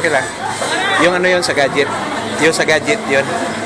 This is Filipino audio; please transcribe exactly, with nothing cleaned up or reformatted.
okay lang. Yung ano yun sa gadget. Yung sa gadget yun.